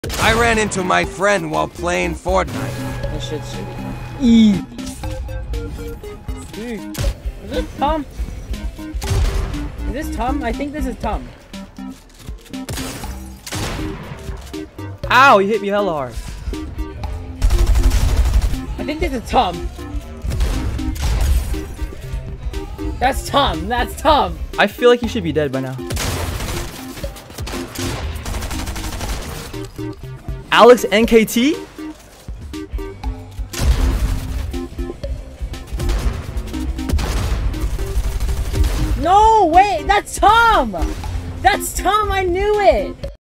I ran into my friend while playing Fortnite. This shit's easy. Is this Tom? Is this Tom? I think this is Tom. Ow, you hit me hella hard. I think this is Tom. That's Tom. That's Tom. I feel like you should be dead by now. Alex NKT? No, wait, that's Tom! That's Tom, I knew it!